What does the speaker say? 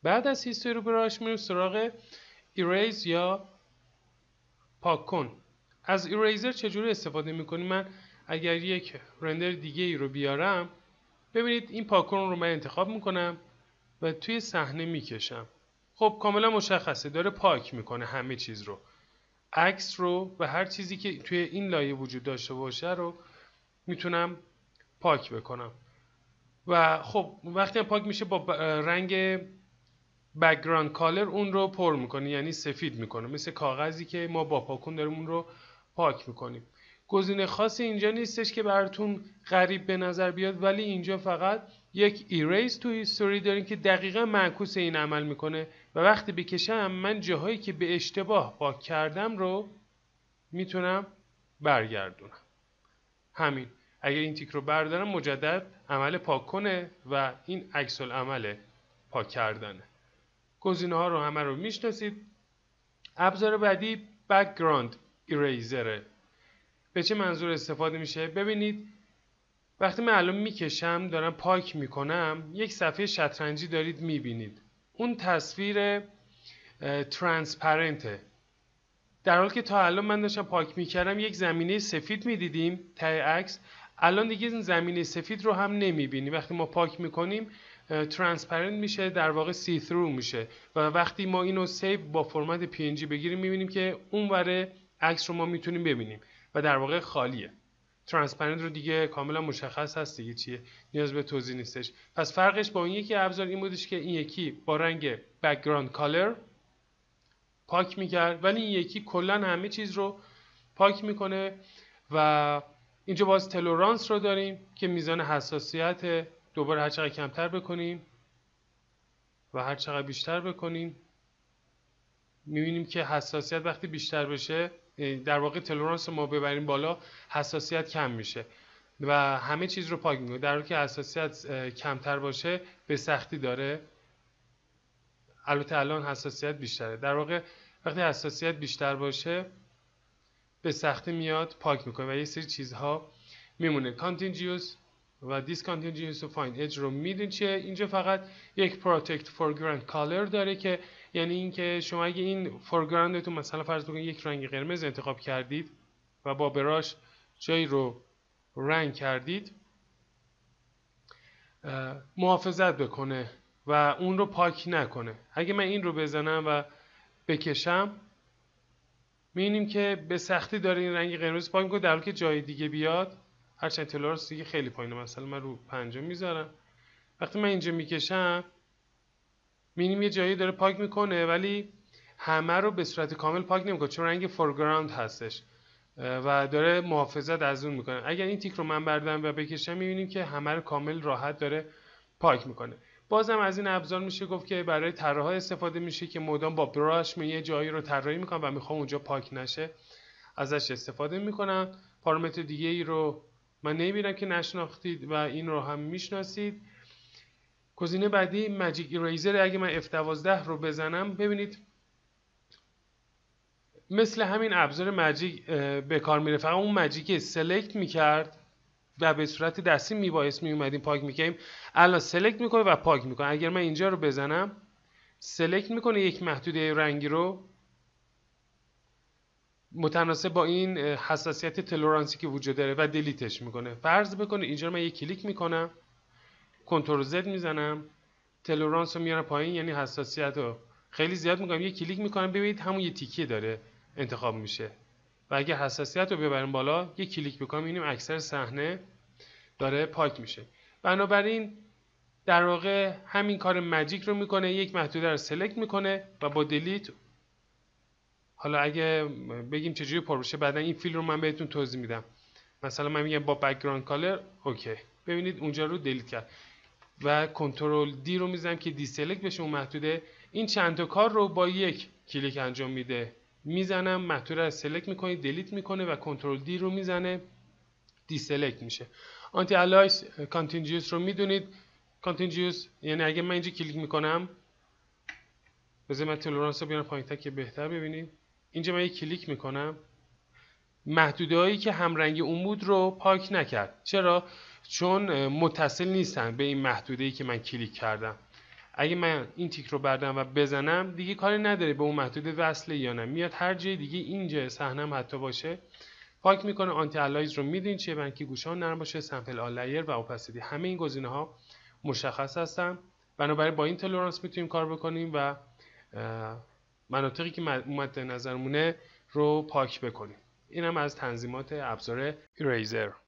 بعد از هیستوری براش میریم سراغ ایریز یا پاک کن. از ایریزر چجوری استفاده میکنیم؟ من اگر یک رندر دیگه ای رو بیارم، ببینید این پاک کن رو من انتخاب میکنم و توی صحنه میکشم. خب کاملا مشخصه داره پاک میکنه همه چیز رو، عکس رو و هر چیزی که توی این لایه وجود داشته باشه رو میتونم پاک بکنم. و خب وقتی هم پاک میشه با رنگ بک‌گراند کالر اون رو پر میکنه، یعنی سفید میکنه، مثل کاغذی که ما با پاکون داریم اون رو پاک میکنیم. گزینه خاصی اینجا نیستش که براتون غریب به نظر بیاد، ولی اینجا فقط یک ایریز تو هیستوری داریم که دقیقا معکوس این عمل میکنه و وقتی بکشم من جاهایی که به اشتباه پاک کردم رو میتونم برگردونم. همین، اگر این تیک رو بردارم مجدد عمل پاک کنه و این عکس العمل پاک کردنه. گزینه ها رو همه رو میشناسید. ابزار بعدی بک‌گراند ایریزره. به چه منظور استفاده میشه؟ ببینید وقتی من الان میکشم دارم پاک میکنم، یک صفحه شطرنجی دارید میبینید، اون تصویر ترانسپرنته، در حالی که تا الان من داشتم پاک میکردم یک زمینه سفید میدیدیم ته عکس، الان دیگه این زمینه سفید رو هم نمیبینیم. وقتی ما پاک میکنیم ترانسپرنت میشه، در واقع سی ثرو میشه و وقتی ما اینو سیو با فرمت پی ان جی بگیریم میبینیم که اون ور عکس رو ما میتونیم ببینیم و در واقع خالیه. ترانسپرنت رو دیگه کاملا مشخص هست دیگه چیه، نیاز به توضیح نیستش. پس فرقش با اون یکی ابزار این بودش که این یکی با رنگ بک‌گراند کالر پاک میکرد ولی این یکی کلا همه چیز رو پاک میکنه. و اینجا باز تلورانس رو داریم که میزان حساسیت دوباره هر چقدر کمتر بکنیم و هر چقدر بیشتر بکنیم میبینیم که حساسیت وقتی بیشتر بشه، در واقع تلورانس رو ما ببریم بالا، حساسیت کم میشه و همه چیز رو پاک میکنه، در حالی که حساسیت کمتر باشه به سختی داره. البته الان حساسیت بیشتره، در واقع وقتی حساسیت بیشتر باشه به سختی میاد پاک میکنه و یه سری چیزها میمونه. کانتینجیوس و دیسکانتینجیوس و فاین اج رو میدونید چیه؟ اینجا فقط یک پروتکت فورگراند کالر داره که یعنی اینکه شما اگه این فورگراندتون مثلا فرض بکنید یک رنگ قرمز انتخاب کردید و با براش جایی رو رنگ کردید، محافظت بکنه و اون رو پاک نکنه. اگه من این رو بزنم و بکشم می‌بینیم که به سختی داره این رنگ قرمز پاک می‌کنه، در حالی که جای دیگه بیاد هرچند تلورانس دیگه خیلی پایینه، مثلا من رو 5 میذارم، وقتی من اینجا میکشم می‌بینیم یه جایی داره پاک میکنه ولی همه رو به صورت کامل پاک نمیکنه چون رنگ فورگراند هستش و داره محافظت از اون میکنه. اگر این تیک رو من بردارم و بکشم می‌بینیم که همه رو کامل راحت داره پاک میکنه. بازم از این ابزار میشه گفت که برای طراحا استفاده میشه که مدام با براش یه جایی رو طراحی میکنن و میخوام اونجا پاک نشه ازش استفاده میکنن. پارامتر دیگه ای رو من نمیبینم که نشناختید و این رو هم میشناسید. گزینه بعدی ماجیک ایریزر. اگه من F12 رو بزنم ببینید مثل همین ابزار ماجیک به کار میره، فقط اون ماجیک سلکت میکرد و به صورت دستی میبایست میومدیم پاک میکنیم، الان سلکت میکنه و پاک میکنه. اگر من اینجا رو بزنم سلکت میکنه یک محدوده رنگی رو متناسب با این حساسیت تلورانسی که وجود داره و دلیتش میکنه. فرض بکنه اینجا من یک کلیک میکنم، کنترل زد میزنم، تلورانس رو میارم پایین، یعنی حساسیت رو خیلی زیاد میکنم، یک کلیک میکنم ببینید همون یه تیکه داره انتخاب میشه و اگر حساسیت رو ببریم بالا یک کلیک بکنم میبینیم اکثر صحنه داره پاک میشه. بنابراین در واقع همین کار ماجیک رو میکنه، یک محدوده رو سلکت میکنه و با دلیت، حالا اگه بگیم چجوری پر بشه بعدا این فیل رو من بهتون توضیح میدم. مثلا من میگم با بک‌گراند کالر اوکی، ببینید اونجا رو دلیت کرد و کنترل دی رو میزنم که دی سلکت بشه اون محدوده. این چند تا کار رو با یک کلیک انجام میده. میزنم محدوده رو سلکت میکنه، دلیت میکنه و کنترل دی رو میزنه، دی سلکت میشه. آنتی الایس کانتینجیوس رو میدونید. کانتینجیوس یعنی اگه من اینجا کلیک میکنم، بذار من تولرانس رو بیارم پایین‌تر که بهتر ببینید. اینجا من یک کلیک میکنم، محدوده‌هایی که همرنگ اون بود رو پاک نکرد. چرا؟ چون متصل نیستن به این محدوده‌ای که من کلیک کردم. اگه من این تیک رو بردارم و بزنم دیگه کاری نداره به اون محدود وصله یا نه، میاد هر جای دیگه اینجا صحنم حتی باشه پاک میکنه. آنتی الایز رو میدونید چیه، برای اینکه گوشه ها نرم باشه، سمپل آل لایر و اوپاسیتی، همه این گزینه ها مشخص هستن. بنابراین با این تولرانس میتونیم کار بکنیم و مناطقی که مد نظرمونه رو پاک بکنیم. اینم از تنظیمات ابزار ایریزر.